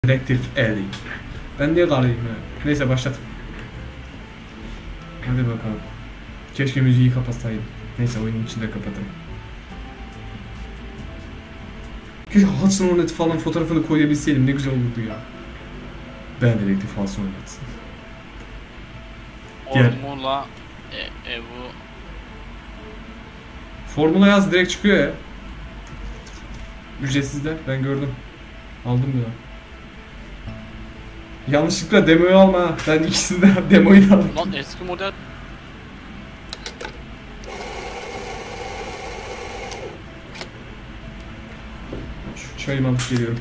Direktif Ellie. Ben niye kalayım ya? Neyse başlat. Hadi bakalım. Keşke müziği kapatsaydım. Neyse oyunun içinde kapatırım. Keşke Hudson Hornet falan fotoğrafını koyabilseydim, ne güzel olurdu ya. Ben Direktif Hudson Hornet. Formula bu Formula yaz, direkt çıkıyor ya. Ücretsiz de ben gördüm. Aldım ya. Yanlışlıkla demoyu alma. Ben ikisini de demoyu da aldım. lan eski model. Şu çayımı alıp geliyorum.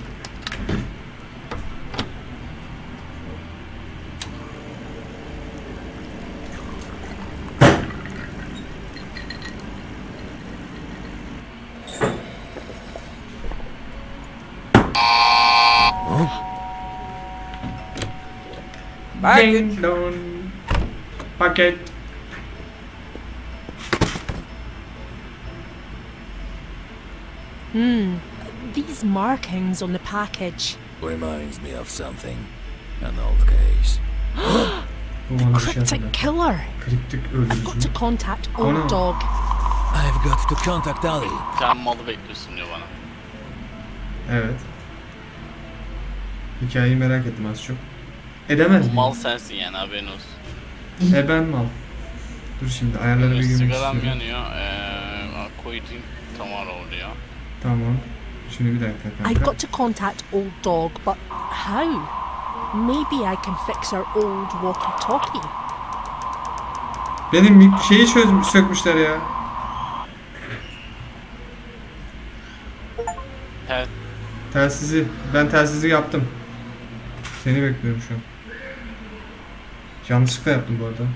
Ding dong. Paket. These markings on the package. Reminds me of something. An old case. Cryptic killer. Kriptik I've öldürücü. got to contact Oh, no. Old Dog. I've got to contact Ali. Sen malı bekliyorsun diyor bana. Evet. Hikayeyi merak ettim az çok. Edemez miyim? Mal sensin yani, haberin olsun. Ben mal. Dur şimdi ayarları bir girmek Sigaram istiyorum. yanıyor. Koydum tamam oluyor. Tamam. Şimdi bir dakika I've kanka. got to contact Old Dog, but how? Maybe I can fix our old walkie-talkie. Benim şeyi sökmüşler ya. Evet. Telsizi. Ben telsizi yaptım. Seni bekliyorum şu an. Yanlışlıkla yaptım bu arada.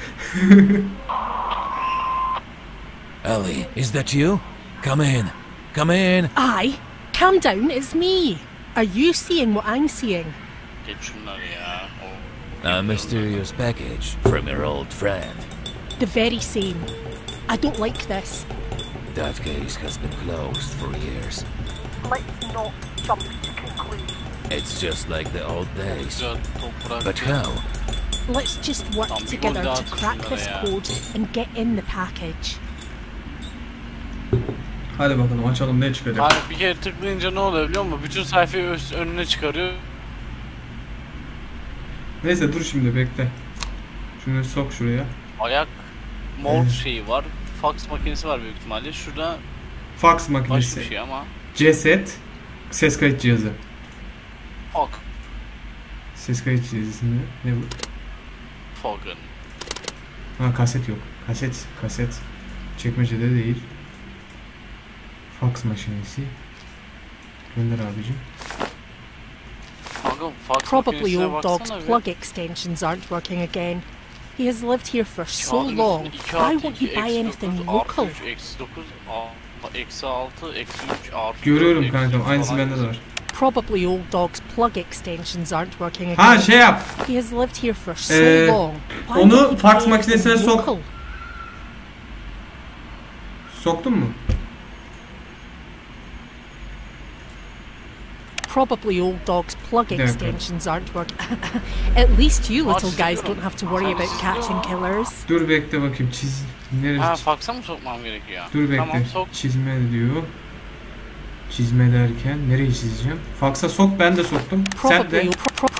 Ali, is that you? Come in. Come in. Aye, calm down, it's me. Are you seeing what I'm seeing? Geç şunları ya. A mysterious package from your old friend. The very same. I don't like this. That case has been closed for years. Let's not jump to conclusions. It's just like the old days. Güzel toprak. But how? Let's just work Tamam, bir together gol daha to crack tutsunlar this ya. code and get in the package. Hadi bakalım açalım, ne çıkacak. Hani bir kere tıklayınca ne oluyor biliyor musun? Bütün sayfayı önüne çıkarıyor. Neyse dur şimdi bekle. Şunu sok şuraya. Ayak mor Evet. şeyi var. Fax makinesi var büyük ihtimalle. Şurada Fax başka makinesi. bir şey ama. Ceset. Ses kayıt cihazı. Fuck. Ses kayıt cihazı ne bu? Fucking. Ha kaset yok. Kaset. Çekmecede değil. Fax makinesi. Gönder abicim. Kanka fax Probably makinesine Old Dog's baksana be. plug extensions aren't working again. He has lived here for so Kağıdın long. üstünde Why 2 won't he buy anything local? Artı 3, eksi 9, eksi 6, eksi 3, artı 4, Görüyorum eksi kankam. 3 Aynısı falan bende de yazıyor. var. Probably Old Dog's plug extensions aren't working again. Ha şey yap. He has lived here for so Ee, long. Why onu won't he fax buy makinesine anything sok. local? Soktun mu? Probably Old Dog's plug Yeah. extensions aren't working. At least you little Açtım. guys don't have to worry about catching killers. Dur bekle bakayım. Neresi? Ha fax'a mı sokmam gerekiyor? Dur bekle. Tamam sok. Çizme diyor. Çizme derken nereyi çizeceğim? Fax'a sok, ben de soktum. Sen de.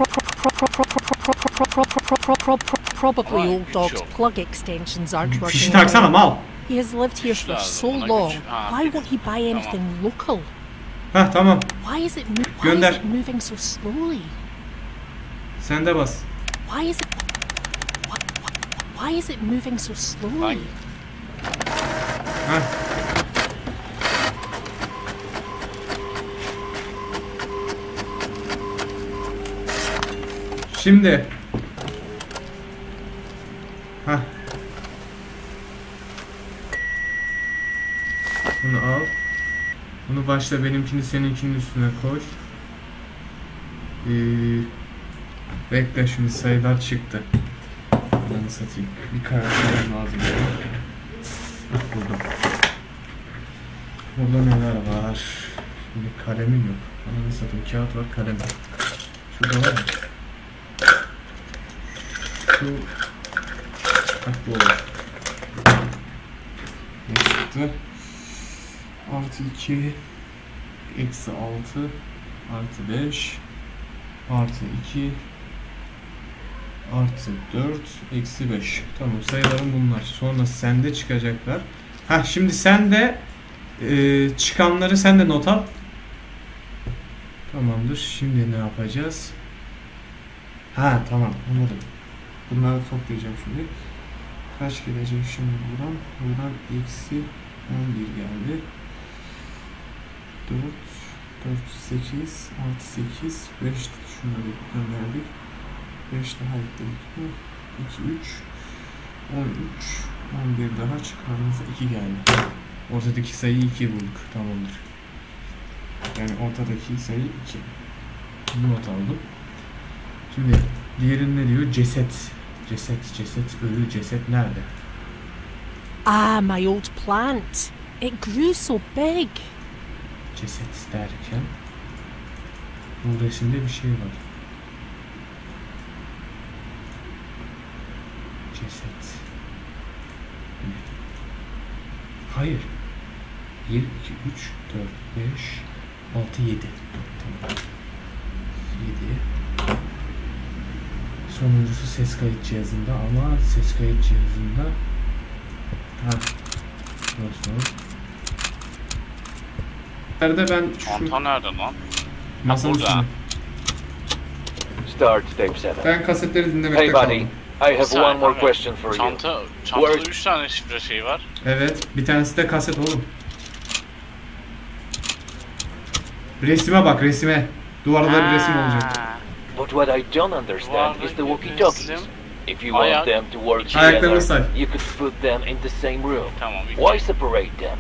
Probably Ay, Old güç Dog's yok. plug extensions aren't Fişi working. taksana mal. He has lived here for Güç so lazım, ona long. güç. Ha, Why won't he buy anything local? Heh tamam. Why is it Gönder. moving so slowly? Sen de bas. Why is it moving so slowly? Heh. Şimdi. Heh. Bunu al. Bunu başla, benimkini seninkinin üstüne koy. Bekle, şimdi sayılar çıktı. Ananı satayım. Bir karakter lazım. Buldum. Burada neler var? Şimdi kalemim yok. Ananı satayım. Kağıt var, kalem yok. Şurada var mı? Şu... Bak bu olur. Ne çıktı? Artı 2 eksi 6 artı 5 artı 2 artı 4 eksi 5. Tamam, sayılarım bunlar. Sonra sende çıkacaklar. Ha, şimdi sen de çıkanları sen de not al. Tamamdır. Şimdi ne yapacağız? Ha, tamam, anladım. Bunları toplayacağım şimdi. Kaç gelecek şimdi buradan? Buradan eksi 11 geldi. 4 4 8 artı 8 5 şunları gönderdik. 5 daha ekledik. 2 3 13 11 daha çıkardığımızda 2 geldi. Ortadaki sayıyı 2 bulduk. Tamamdır. Yani ortadaki sayı 2. Not aldım. Şimdi diğeri ne diyor? Ceset. Ceset, ölü ceset nerede? Ah, my old plant. It grew so big. Ceset derken bu resimde bir şey var. Ceset. Ne? Hayır. 1, 2, 3, 4, 5, 6, 7. Tamam. 7. Sonuncusu ses kayıt cihazında ama ses kayıt cihazında nerede ben Çanta nerede lan? masanın Burada. üstünde. Start tape 7. Ben kasetleri dinlemekte Hey buddy, kaldım. I have one more question for you. Çantada Where- 3 tane şifre şeyi var. Evet, bir tanesi de kaset oğlum. Resime bak, resime. Duvarda bir resim olacak. But what I don't understand is the walkie-talkies. If you want Ayak. them to work Ayaklarını say. together, you could put them in the same room. Tamam. Why separate them?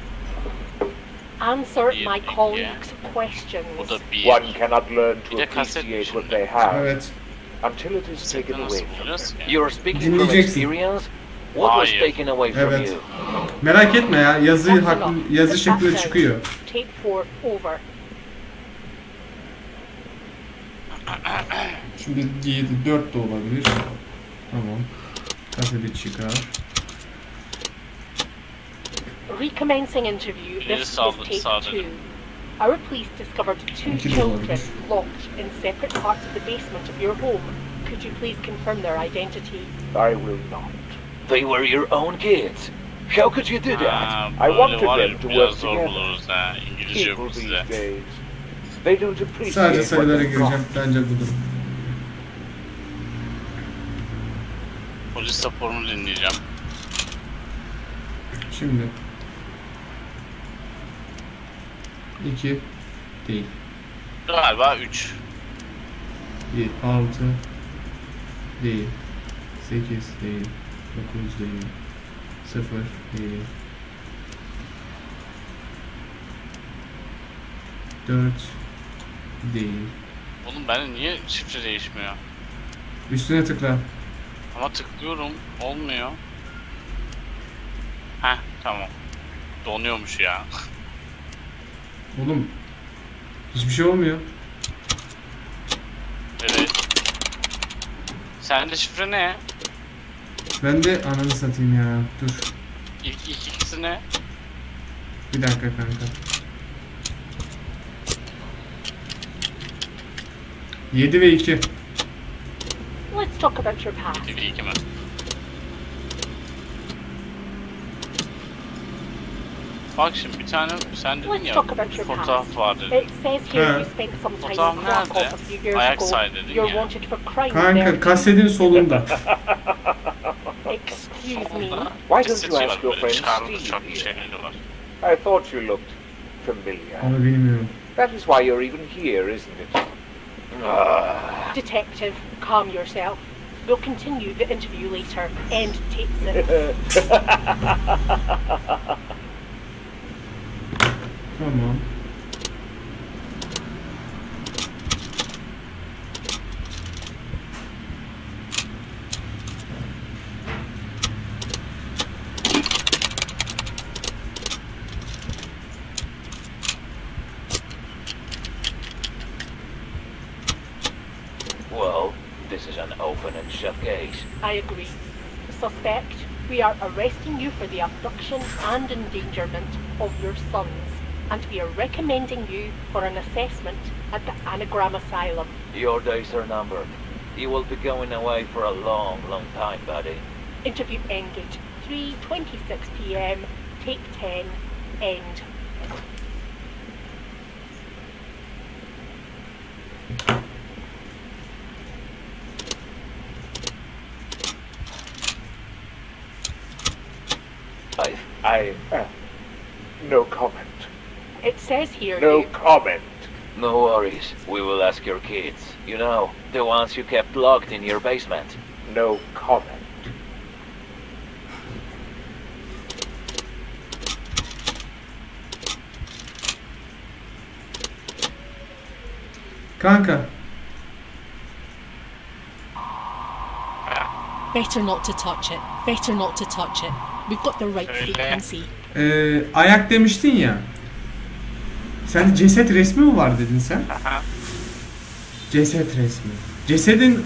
Answer Yeah, my yeah. colleagues' questions. Bu da bir. One cannot learn Bir to de kaset appreciate what şimdi. they have Evet. until it is taken Kasetleri away nasıl from bulacağız them. ki? You're speaking from Dinleyeceksin. experience? What was Hayır. taken away from Evet. you? Merak etme ya, yazı That's haklı, enough. yazı Sit back şeklinde down. çıkıyor. Tape 4 over. Şimdi 7, 4 de olabilir. Tamam. Kaseti çıkar. Recommencing interview. Biri This is sağladı, tape sağladı. 2. Our police discovered two İki de children olabilir. locked in separate parts of the basement of your home. Could you please confirm their identity? I will not. They were your own kids. How could you do that? Ha, I böyle wanted var ya, them to biraz work zor together. buluruz ha. İngilizce yok People bizde. these days, they don't appreciate Sadece what sayılara they've gireceğim. got. Bence budur. Polis raporunu dinleyeceğim. Şimdi 2 değil. Galiba 3. 6 değil. 8 değil. 9 değil. 0 değil. 4 değil. Oğlum bende niye şifre değişmiyor? Üstüne tıkla. Ama tıklıyorum, olmuyor. Heh, tamam. Donuyormuş ya. Oğlum hiçbir şey olmuyor. Evet. Sende şifre ne? Ben de ananı satayım ya. Dur. İlk ikisi ne? Bir dakika kanka. 7 ve 2. Let's talk about your past. Bir iki mi? Bak şimdi bir tane sen dedin Let's ya talk about your fotoğraf var dedin. It says here Ha. you spent some time in Fotoğraf Krakow nerede? a few years Ayak ago. say dedin You're ya. wanted for crime Kanka there. kasetin solunda. Excuse me. Solunda Why don't kaseti you var ask your böyle friend çarpı Steve çarpı here? şeyleri var. I thought you looked familiar. Onu bilmiyorum. That is why you're even here, isn't it? Detective, calm yourself. We'll continue the interview later. End tape 6. Tamam. Well, this is an open and shut case. I agree. Suspect, we are arresting you for the abduction and endangerment of your sons, and we are recommending you for an assessment at the Anagram Asylum. Your days are numbered. You will be going away for a long, long time, buddy. Interview ended. 3:26 p.m. Take 10. End. No comment. It says here No you... comment. No worries. We will ask your kids. You know, the ones you kept locked in your basement. No comment. Kanka. Better not to touch it. Better not to touch it. We've got the right Öyle. frequency. Ayak demiştin ya. Sen ceset resmi mi var dedin sen? Aha. Ceset resmi. Cesedin...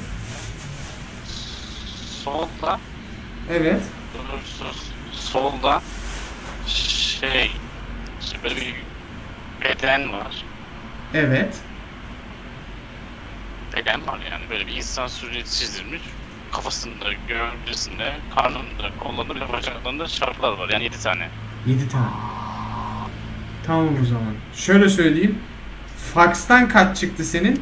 Solda. Evet. Solda. Şey. İşte böyle bir beden var. Evet. Beden var yani. Böyle bir insan sureti çizilmiş. Kafasında, gövdesinde, karnında, kollarında ve bacaklarında şartlar var. Yani 7 tane. 7 tane. Tamam o zaman. Şöyle söyleyeyim. Fax'tan kaç çıktı senin?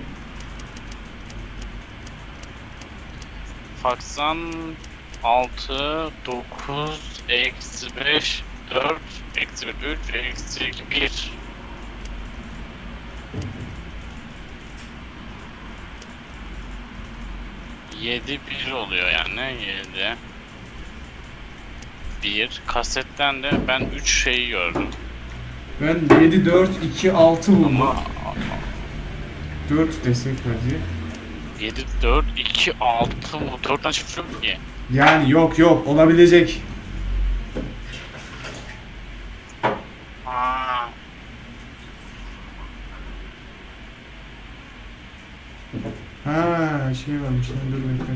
Fax'tan 6, 9, eksi 5, 4, eksi 1, 3, eksi 2, 1. Yedi bir oluyor yani. 7 1. Kasetten de ben 3 şeyi gördüm. Ben 7, 4, 2, 6 buldum. Ama 4 desek hadi. 7, 4, 2, 6 mı? 4'ten şifre yok ki. Yani yok olabilecek. Aa, Ha şey varmış lan dur bekle.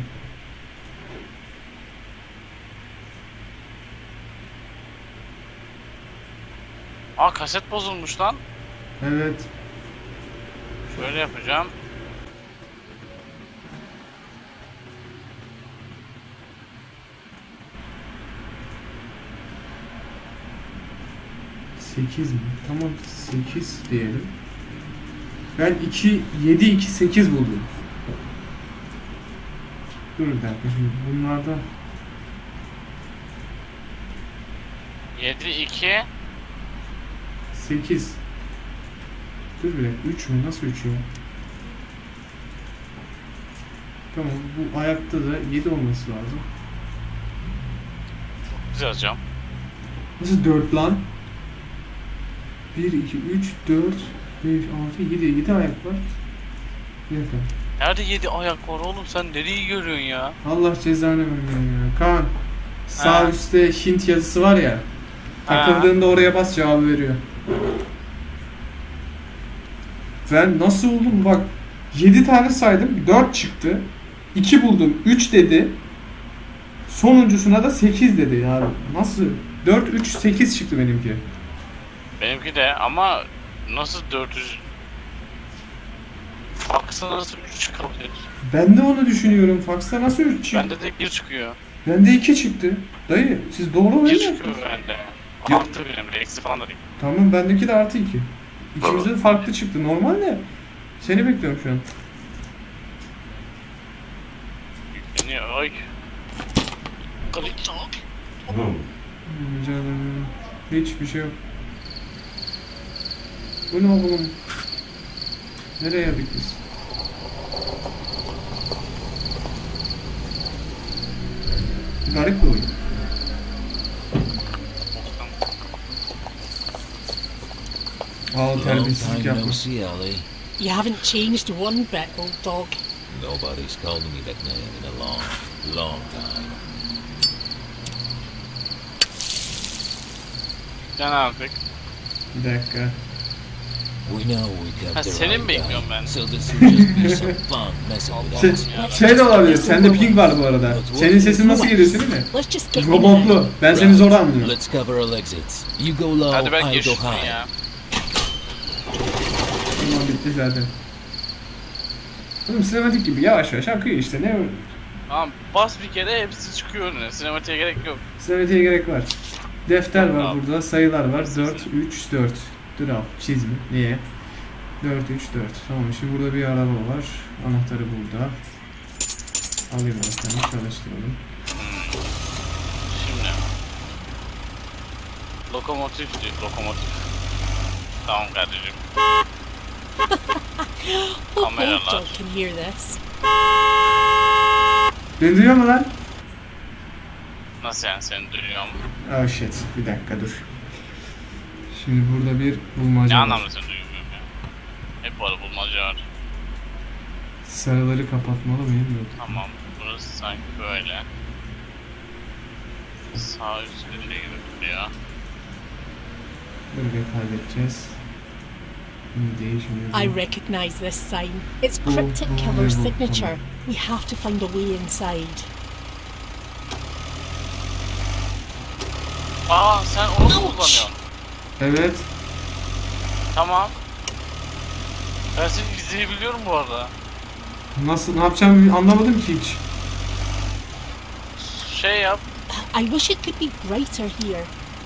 kaset bozulmuş lan. Evet. Şöyle yapacağım. Sekiz mi? Tamam 8 diyelim. Ben 2, 7, 2, 8 buldum. Dur bir dakika şimdi bunlardan 7, 2. 8. Dur bir dakika 3 mü? Nasıl 3 ya? Tamam bu ayakta da 7 olması lazım. Güzel yazacağım. Nasıl 4 lan? 1, 2, 3, 4, 5, 6, 7. 7 ayak var. Bir dakika. Nerede 7 ayak var oğlum, sen nereyi görüyorsun ya? Allah cezanı vermiyor ya. Kaan. Sağ Ha. üstte Hint yazısı var ya. Takıldığında oraya bas cevabı veriyor. Ben nasıl buldum bak. 7 tane saydım. 4 çıktı. 2 buldum. 3 dedi. Sonuncusuna da 8 dedi ya. Nasıl? 4, 3, 8 çıktı benimki. Benimki de ama nasıl 400... Fax'a nasıl 3 çıkabilir? Ben de onu düşünüyorum. Fax'ta nasıl 3 çıktı? Bende de 1 çıkıyor. Bende 2 çıktı. Dayı siz doğru mu 1 yaptınız? çıkıyor bende. Ya- Artı benim, eksi falan da değil. Tamam bendeki de artı 2. İkimizde de farklı çıktı. Normal de. Seni bekliyorum şu an. Yükleniyor, ay. Kılıç. Canım. Hiçbir şey yok. Bu ne oğlum? Nereye geldik biz? Garip bir oyun. Aa Long terbiyesizlik time no yapma. see, Ellie. You haven't changed one bit, old dog. Nobody's called me that name in a long, long time. Yani artık. Bir dakika. We know we got Ha, the seni mi right bekliyorum guy, ben? so this will just be some fun messing with us. Şey de olabilir. Sende ping var bu arada. Senin sesin nasıl geliyor senin mi? Let's just get in there. Robotlu. Ben seni zor anlıyorum. Let's cover all exits. You go low, Hadi ben I'll go geçtim high. ya. Tamam bitti zaten. Oğlum sinematik gibi yavaş yavaş akıyor işte. Ne öyle? Tamam bas bir kere hepsi çıkıyor önüne. Sinematiğe gerek yok. Sinematiğe gerek var. Defter var Tamam. burada. Sayılar var. 4, 3, 4. Dur al. Çizme. Niye? 4, 3, 4. Tamam şimdi burada bir araba var. Anahtarı burada. Alayım anahtarını çalıştıralım. Şimdi. Lokomotif diyor. Lokomotif. Tamam kardeşim. Hope Kameralar. Old Dog can hear this. Beni duyuyor mu lan? Nasıl yani seni duyuyorum? Oh shit. Bir dakika dur. Şimdi burada bir Ne bulmaca var. anlamda seni duymuyorum ya? Hep var bulmaca var. Sarıları kapatmalı mıyım? Yok. Tamam. Burası sanki böyle. Sağ üstünde gibi duruyor. Böyle halledeceğiz. Şimdi değişmiyor. I recognize this sign. It's Cryptic Killer's signature. We have to find a way inside. Aa sen onu mu kullanıyorsun? Evet. Tamam. Ben seni izleyebiliyorum bu arada. Nasıl? Ne yapacağımı anlamadım ki hiç. Şey yap. I wish it could be brighter here.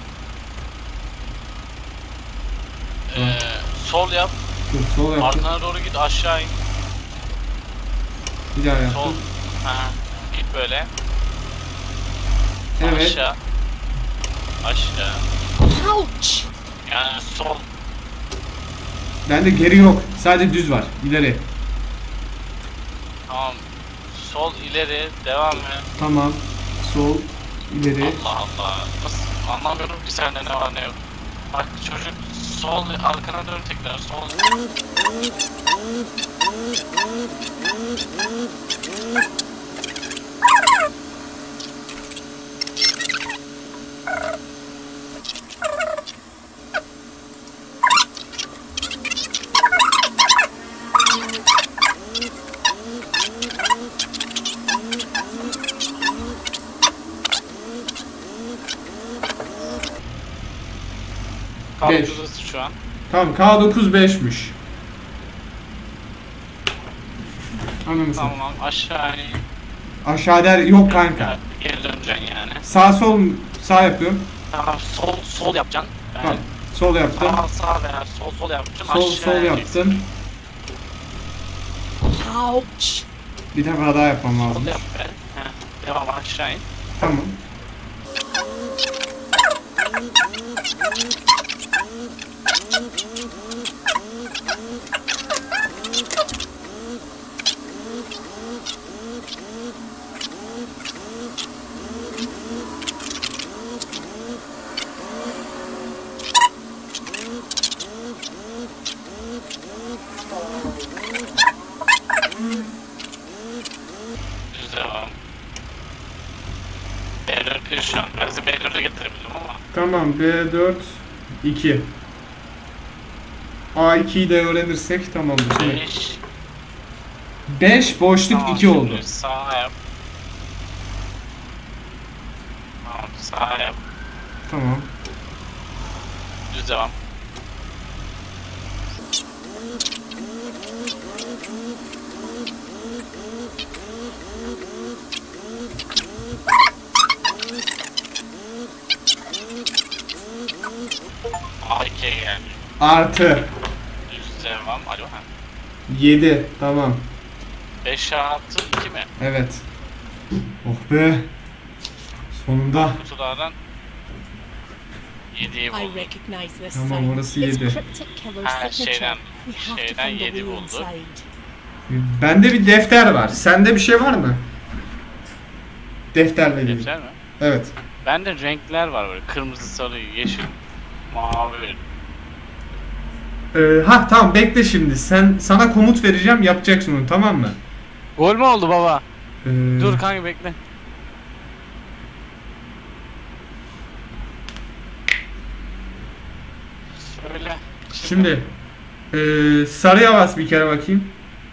Sol yap. Dur sol yaptım. Arkana doğru git aşağı in. Bir daha Sol. yaptım. Ha. Git böyle. Evet. Aşağı. Aşağı. Ouch! Yani sol. Bende geri yok. Sadece düz var. İleri. Tamam. Sol ileri devam et. Tamam. Sol. İleri. Allah Allah. Nasıl anlamıyorum ki sende ne var ne yok. Bak çocuk sol arkana dön tekrar sol. Beş. Kalkıyoruz şu an. Tamam K9 5'miş. Anladın sen? Tamam aşağı in. Aşağı der yok kanka. Geri döneceksin yani. Sağ sol sağ yapıyorum. Tamam sol yapacaksın. Yani Tamam. Sol yaptım. sağ veya sol yapacaksın. Sol aşağı sol ineceksin. yaptım. Ouch! Bir defa daha yapmam Sol lazım. yap be. Heh, devam aşağı in. Tamam. Düz devam. B4 şu an. Ben size B4'e getirebilirim ama. Tamam B4 2. A2'yi de öğrenirsek tamamdır. Şimdi 5. 5 boşluk Tamam, 2 oldu. şimdi sağ yap. Tamam sağ yap. Tamam. Düz devam. A2 geldi. Artı Düz devam. Alo ha. 7. Tamam. 5 artı 2 mi? Evet. Oh be. Sonunda. Kutulardan 7'yi I buldum. recognize this Tamam, sign. orası It's yedi. Cryptic Killer's Ha, signature. We have to şeyden find a 7 way buldu. inside. Bende bir defter var. Sende bir şey var mı? Defterle ilgili. Defter mi? Evet. Bende renkler var böyle. Kırmızı, sarı, yeşil, mavi. Tamam bekle şimdi. Sana komut vereceğim, yapacaksın onu, tamam mı? Gol mü oldu baba? Ee, Dur kanka bekle. Söyle. Şimdi Sarıya bas bir kere bakayım.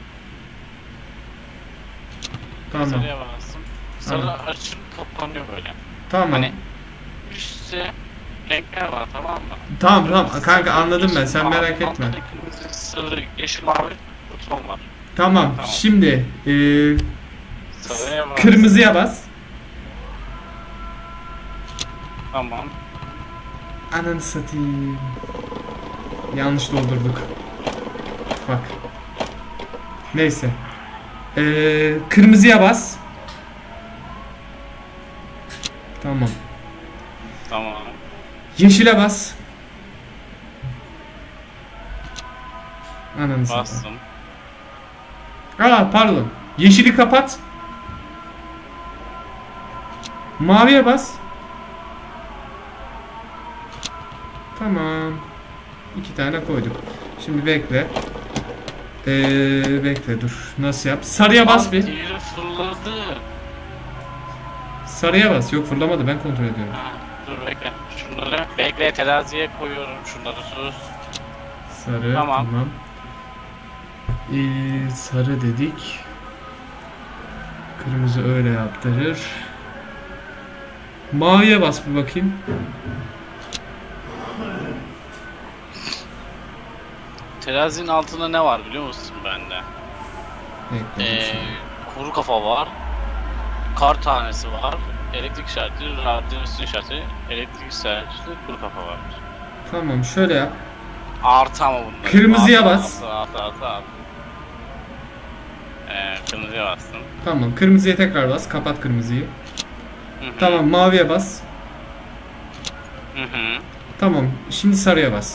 Tamam. Sarıya bastım. Sarı Tamam. açıp toplanıyor böyle. Tamam. Hani üstte renkler var, tamam mı? Tamam kanka, anladım ben, sen merak etme. Altta kırmızı, sarı, yeşil, mavi buton var. Tamam. Tamam. Şimdi Sarıya bas. kırmızıya bas. Tamam. Ananı satayım. Yanlış doldurduk. Bak. Neyse. Kırmızıya bas. Tamam. Tamam. Yeşile bas. Ananı satayım. Bastım. Pardon. Yeşili kapat. Maviye bas. Tamam. 2 tane koyduk. Şimdi bekle. Bekle dur. Nasıl yap? Sarıya bas bir. Diğeri fırladı. Sarıya bas. Yok, fırlamadı. Ben kontrol ediyorum. Ha, dur bekle. Şunları bekle, teraziye koyuyorum. Şunları sus. Sarı. Tamam. Tamam. Sarı dedik. Kırmızı öyle yaptırır. Maviye bas bir bakayım. Terazinin altında ne var biliyor musun bende? Bekle. Kuru kafa var. Kar tanesi var. Elektrik işareti, radyasyon işareti, elektrik işareti, kuru kafa var. Tamam, şöyle yap. Artı ama bunlar. Kırmızıya bas. Artı. Kırmızıya bastım. Tamam, kırmızıya tekrar bas. Kapat kırmızıyı. Hı hı. Tamam, maviye bas. Hı hı. Tamam, şimdi sarıya bas.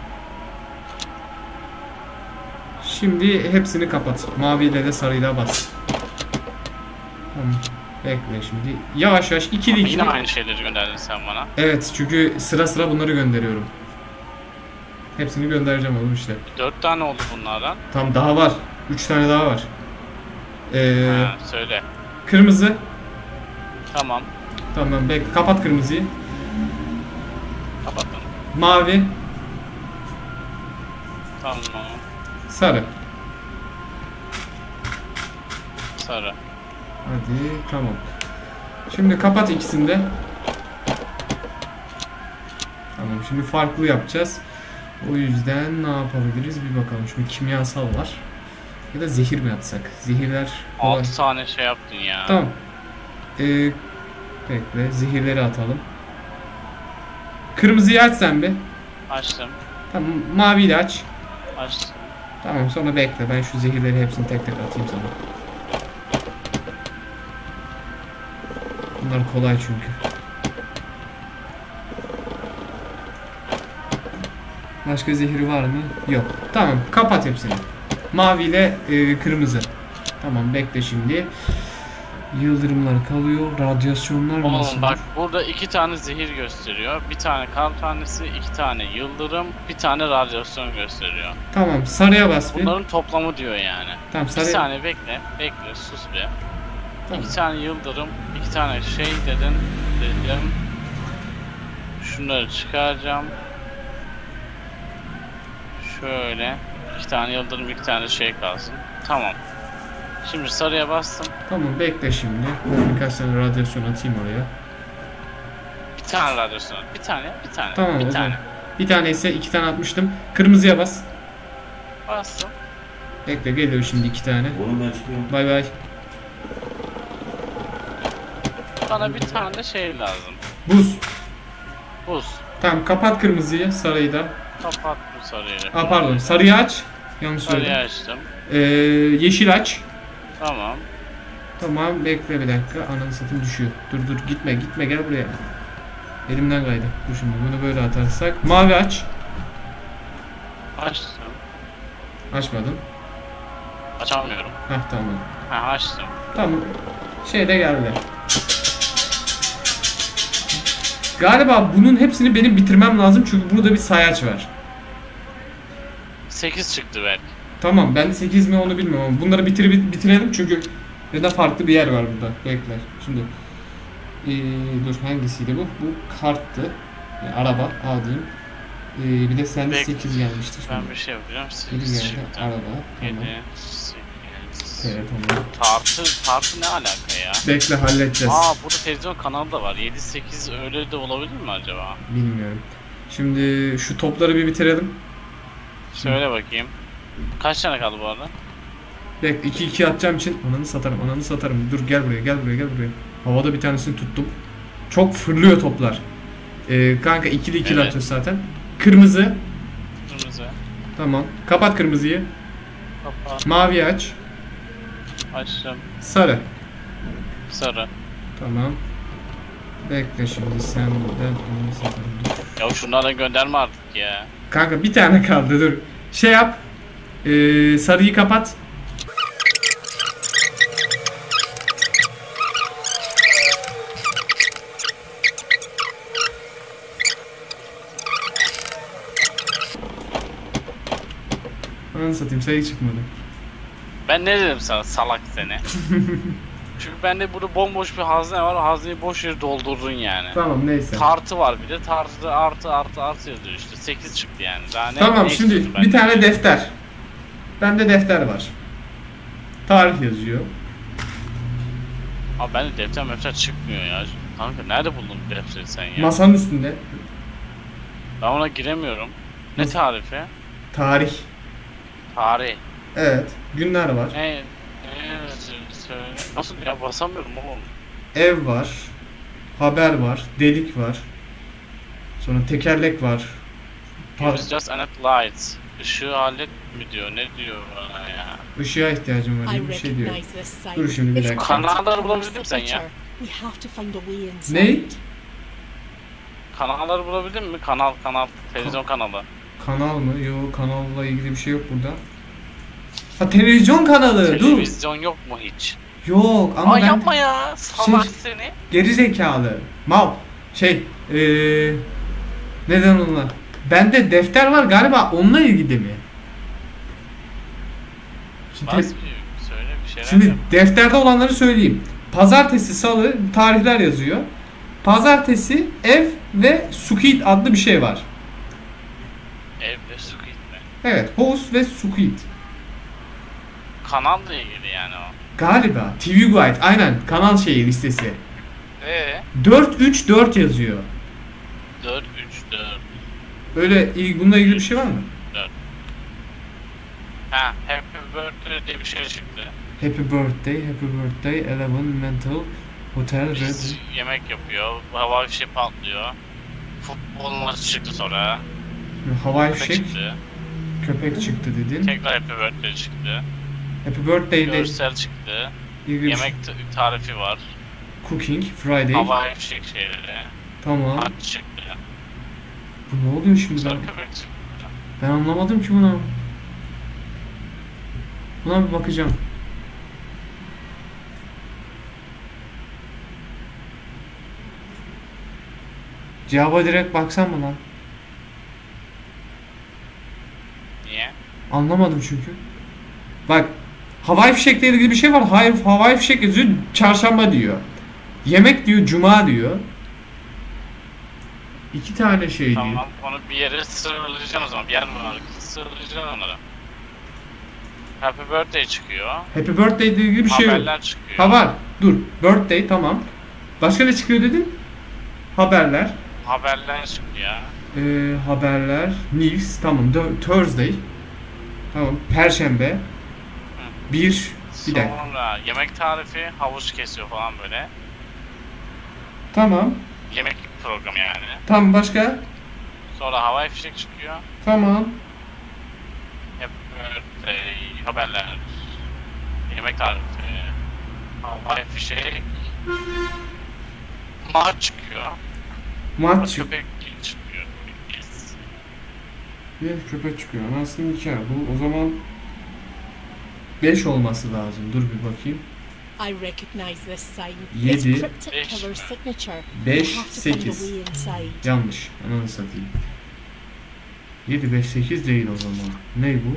Şimdi hepsini kapat. Maviyle de sarıyla bas. Tamam. Bekle şimdi. Yavaş yavaş ikili ikili. Yine aynı şeyleri gönderdin sen bana. Evet, çünkü sıra sıra bunları gönderiyorum. Hepsini göndereceğim oğlum işte. 4 tane oldu bunlardan. Tamam, daha var. 3 tane daha var. Ha, söyle. Kırmızı. Tamam. Tamam, bekle. Kapat kırmızıyı. Kapattım. Mavi. Tamam. Sarı. Sarı. Hadi, tamam. Şimdi kapat ikisini de. Tamam, şimdi farklı yapacağız. O yüzden ne yapabiliriz bir bakalım. Şimdi kimyasal var. Ya da zehir mi atsak? Zehirler kolay. 6 tane şey yaptın ya. Tamam. Bekle, zehirleri atalım. Kırmızıyı aç sen bir. Açtım. Tamam, maviyi de aç. Açtım. Tamam, sonra bekle. Ben şu zehirleri hepsini tek tek atayım sana. Bunlar kolay çünkü. Başka zehri var mı? Yok. Tamam, kapat hepsini. Mavi ile kırmızı. Tamam, bekle şimdi. Yıldırımlar kalıyor. Radyasyonlar nasıl? Oğlum bak, burada 2 tane zehir gösteriyor. Bir tane kar tanesi, 2 tane yıldırım, bir tane radyasyon gösteriyor. Tamam, sarıya bas bir. Bunların toplamı diyor yani. Tamam, Bir sarıya. saniye bekle, sus bir. Tamam. 2 tane yıldırım, 2 tane şey dedim. Şunları çıkaracağım. Şöyle 2 tane yıldırım, 2 tane şey kalsın. Tamam. Şimdi sarıya bastım. Tamam, bekle şimdi. Ben birkaç tane radyasyon atayım oraya. Bir tane radyasyon. Bir tane. Tamam, bir o zaman. tane. Bir tane ise 2 tane atmıştım. Kırmızıya bas. Bastım. Bekle, geliyor şimdi 2 tane. Oğlum ben çıkıyorum. Bay bay. Bana bir tane de şey lazım. Buz. Buz. Tamam, kapat kırmızıyı, sarıyı da. Kapat bu sarıyla. Pardon, sarıyı aç. Yanlış Sarıyı söyledim. açtım. Yeşil aç. Tamam. Tamam, bekle bir dakika. Ananı satayım, düşüyor. Dur gitme gel buraya. Elimden kaydı. Dur şimdi bunu böyle atarsak. Mavi aç. Açtım. Açmadın. Açamıyorum. Tamam. Ha, açtım. Tamam. Şey de geldi. Galiba bunun hepsini benim bitirmem lazım çünkü burada bir sayaç var. 8 çıktı belki. Tamam, ben 8 mi onu bilmiyorum ama bunları bitirelim çünkü ya da farklı bir yer var burada. Bekle. Şimdi dur, hangisiydi bu? Bu karttı. Yani araba A diyeyim. Bir de sende Bekle. 8 gelmiştir. Ben bir şey yapacağım. 7 8 geldi. çıktı. Arada. Tamam. 7, 8. Evet tamam. Tartı ne alaka ya? Bekle halledeceğiz. Burada televizyon kanalı da var. 7-8 öyle de olabilir mi acaba? Bilmiyorum. Şimdi şu topları bir bitirelim. Söyle bakayım. Kaç tane kaldı bu arada? Bekle 2-2 atacağım için ananı satarım. Dur gel buraya. Havada bir tanesini tuttum. Çok fırlıyor toplar. Kanka ikili Evet. atıyoruz zaten. Kırmızı. Kırmızı. Tamam. Kapat kırmızıyı. Kapat. Mavi aç. Açtım. Sarı. Sarı. Tamam. Bekle şimdi sen buradan ananı satarım. Dur. Ya şunlara gönderme artık ya. Kanka bir tane kaldı dur. Şey yap. Sarıyı kapat. Ananı satayım sayı çıkmadı. Ben ne dedim sana salak seni? Çünkü bende burada bomboş bir hazne var. O hazneyi boş yere doldurdun yani. Tamam neyse. Tartı var bir de. Tartıda artı yazıyor işte. 8 çıktı yani. Daha ne, Tamam ne şimdi istiyorsun bir benden? tane defter. Bende defter var. Tarih yazıyor. Abi bende defter çıkmıyor ya. Kanka nerede buldun bu defteri sen ya? Masanın üstünde. Ben ona giremiyorum. Ne Nasıl? tarifi? Tarih. Tarih. Evet. Günler var. Ne söyle. Nasıl ya basamıyorum oğlum. Ev var. Haber var. Delik var. Sonra tekerlek var. Use just enough lights. Işığı hallet mi diyor? Ne diyor bana ya? Işığa ihtiyacım var I gibi bir şey diyor. recognize this sign. Dur şimdi bir It's dakika. Kanalları bulabildin mi sen ya? signature. We have to find a way inside. Ne? Kanalları bulabildin mi? Kanal. Televizyon kanalı. Kanal mı? Yok kanalla ilgili bir şey yok burada. Ha televizyon kanalı. Dur. Televizyon yok mu hiç? Yok ama ben yapma ya. Salak seni. geri zekalı. Mal. Neden onunla? Bende defter var galiba onunla ilgili mi? Şimdi, Söyle bir şeyler şimdi yap. defterde olanları söyleyeyim. Pazartesi, salı tarihler yazıyor. Pazartesi ev ve Squid adlı bir şey var. Ev ve su gitme. Evet, House ve Squid. Kanalla ilgili yani o. Galiba TV Guide aynen kanal şeyi listesi. 434 yazıyor. 4-3-4. Öyle bununla ilgili bir şey var mı? Ha, Happy Birthday diye bir şey çıktı. Happy birthday, 11 mental hotel red. Biz yemek yapıyor, hava bir şey patlıyor. Futbol maçı çıktı sonra. Havai Köpek fişek, çıktı. köpek çıktı dedin. Tekrar Happy Birthday çıktı. Happy birthday ile Görsel çıktı. ilgili bir şey. Yemek tarifi var. Cooking, Friday. Havai fişek şeyleri. Tamam. Maç çıktı. Bu ne oluyor şimdi Sonra ben? köpek çıktı. Ben anlamadım ki buna. Buna bir bakacağım. Cevaba direkt baksam mı lan? Niye? Anlamadım çünkü. Bak, havai fişekle ilgili bir şey var. Hayır, havai fişek yazıyor. Çarşamba diyor. Yemek diyor, cuma diyor. İki tane şey diyor. Tamam, onu bir yere sıralayacaksın o zaman. Bir yer mi var? Sıralayacaksın onları. Happy Birthday çıkıyor. Happy birthday ile ilgili bir şey yok. Haberler çıkıyor. Ha var. Dur. Birthday tamam. Başka ne çıkıyor dedin? Haberler. Haberler çıkıyor. Haberler. News. Tamam. Thursday. Tamam. Perşembe. Bir dakika. Sonra yemek tarifi, havuç kesiyor falan böyle. Tamam. Yemek programı yani. Tamam başka? Sonra havai fişek çıkıyor. Tamam. Hep haberler. Yemek tarifi. Havai fişek. Maç çıkıyor. Maç. Köpek çıkıyor. Yes. Bir köpek çıkıyor. Anasını nikah. Bu o zaman 5 olması lazım. Dur bir bakayım. I recognize this sign. 7, It's cryptic killer signature. 5, We have to find a 8. way inside. Yanlış. Ananı satayım. 7, 5, 8 değil o zaman. Ne bu?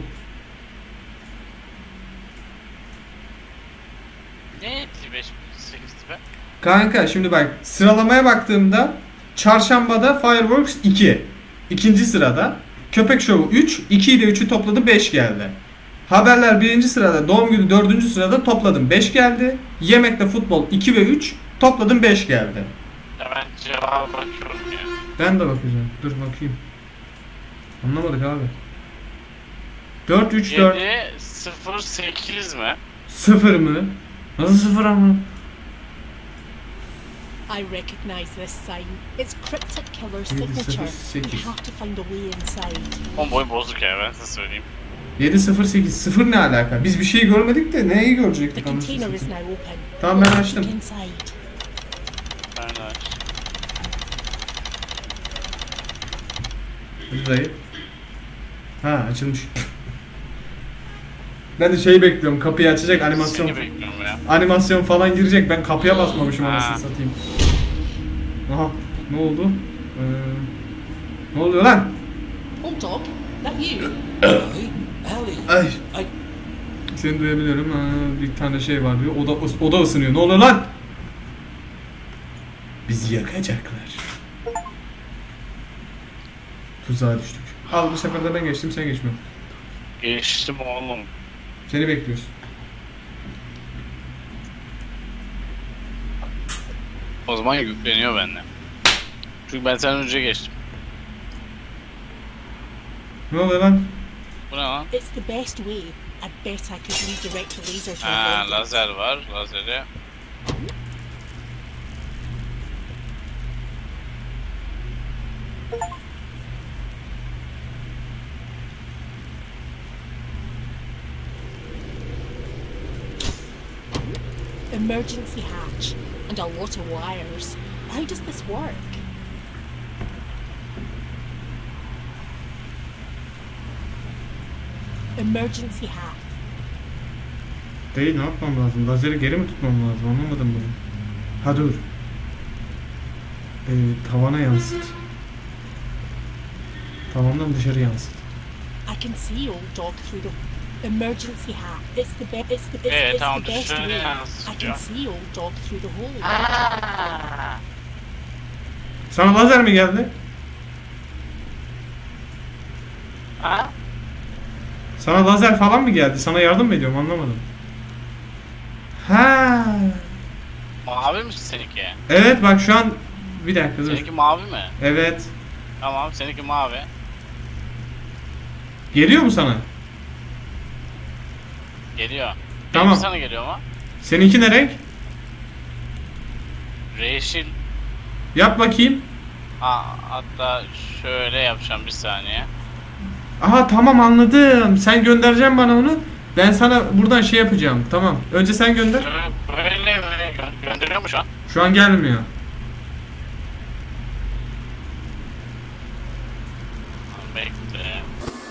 Ne? 5, 8 be? Kanka şimdi bak sıralamaya baktığımda çarşambada Fireworks 2. ikinci sırada. Köpek Şovu 3. 2 ile 3'ü topladı 5 geldi. Haberler birinci sırada. Doğum günü 4. sırada topladım 5 geldi. Yemekle futbol 2 ve 3 topladım 5 geldi. Hemen cevaba bakıyorum ya. Ben de bakacağım. Dur bakayım. Anlamadık abi. 4 3 4 7 0 8 mi? 0 mı? Nasıl 0 ama? I recognize this sign. It's Cryptic Killer's 7, signature. 0, 8. We have to find a way inside. Bomboy bozuk ya, ben size söyleyeyim. 7 0 8 0 ne alaka? Biz bir şey görmedik de neyi The görecektik anasını container is satayım. now open. Tamam, ben Let's açtım. look inside. Ben de aç. Hadi dayı. Ha açılmış. Ben de şeyi bekliyorum. Kapıyı açacak animasyon. Seni bekliyorum ya. Animasyon falan girecek. Ben kapıya basmamışım Ha. anasını satayım. Aha ne oldu? Ne oluyor lan? Oh, dog, that you? Ellie? Ellie? Ay I... seni duyabiliyorum. Ha, bir tane şey var diyor. Oda ısınıyor. Ne oluyor lan? Bizi yakacaklar. Tuzağa düştük. Al bu sefer de ben geçtim, sen geçme. Geçtim oğlum. Seni bekliyoruz. O zaman yükleniyor bende. Çünkü ben senden önce geçtim. Ne oluyor lan? Bu ne lan? It's the best way. I bet I could redirect the laser to Ha, avoid it. lazer var. Lazeri. Emergency hatch and a lot of wires. How does this work? Emergency hatch. Değil, ne yapmam lazım? Lazeri geri mi tutmam lazım? Anlamadım bunu. Ha dur. Tavana yansıt. Tavandan dışarı yansıt. I can see old dog through the emergency hatch. It's the best. It's Tamam, the best dışarı way. I yansıtıyor. can see old dog through the hole. Sana lazer mi geldi? Ha? Sana lazer falan mı geldi? Sana yardım mı ediyorum? Anlamadım. Ha. Mavi mi seninki? Evet bak şu an bir dakika dur. Seninki mavi mi? Evet. Tamam, seninki mavi. Geliyor mu sana? Geliyor. Tamam. Benimki sana geliyor ama. Seninki ne renk? Yeşil. Yap bakayım. Hatta şöyle yapacağım, bir saniye. Aha tamam anladım. Sen göndereceksin bana onu. Ben sana buradan şey yapacağım. Tamam. Önce sen gönder. Böyle gönderiyor mu şu an? Şu an gelmiyor. Bekle.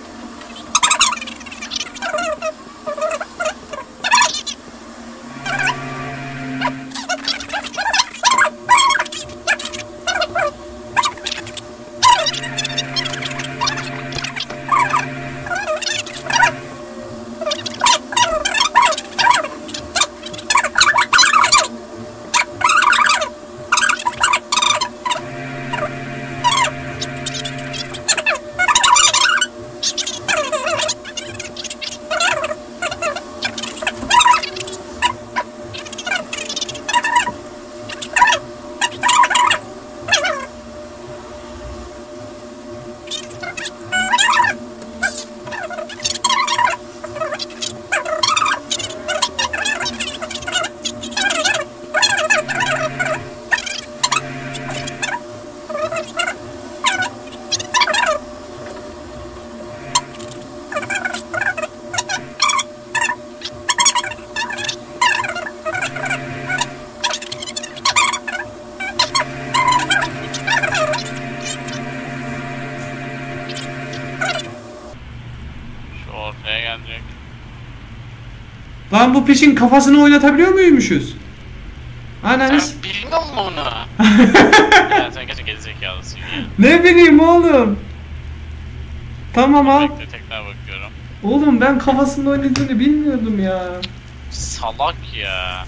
Şu ortaya gelecek. Lan bu pişin kafasını oynatabiliyor muymuşuz? Ananız. Sen bilmiyor musun onu? Ya sen gerçekten gerizekalısın ya. Ne bileyim oğlum. Tamam al. Bekle, tekrar bakıyorum. Oğlum ben kafasında oynadığını bilmiyordum ya. Salak ya.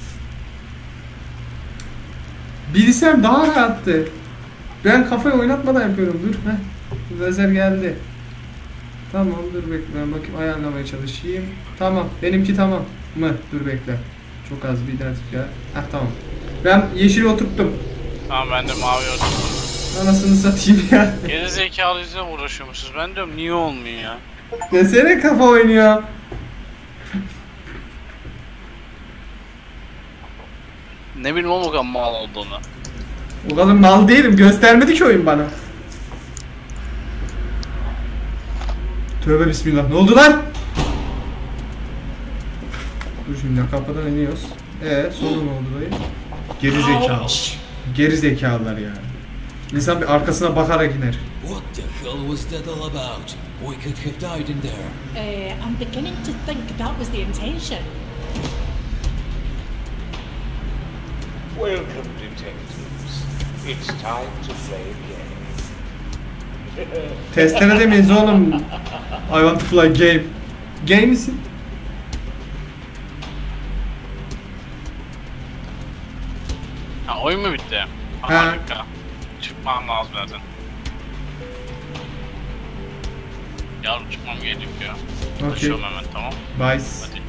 Bilsem daha rahattı. Ben kafayı oynatmadan yapıyorum. Dur. Heh. Lazer geldi. Tamam dur bekle ben bakayım ayarlamaya çalışayım. Tamam benimki tamam mı? Dur bekle. Çok az bir dakika. Heh tamam. Ben yeşili oturttum. Tamam ben de mavi oturdum. Anasını satayım ya. Geri zekalıyla uğraşıyormuşuz. Ben diyorum niye olmuyor ya? Desene kafa oynuyor. Ne bileyim o kadar mal olduğunu. O kadar mal değilim. Göstermedi ki oyun bana. Tövbe bismillah. Ne oldu lan? Dur şimdi kapıdan iniyoruz. Sonra ne oldu dayı? Geri zekalı. Geri zekalılar yani. İnsan bir arkasına bakarak iner. What the hell was that all about? We could have died in there. I'm beginning to think that was the intention. Welcome, detectives. It's time to play a game. Testere demeyiz oğlum. I want to play game. Game misin? Ha oyun mu bitti? Ha. Harika. Çıkmam lazım zaten. Yarın çıkmam gerekiyor. Okey. Konuşuyorum hemen tamam. Bye. Hadi.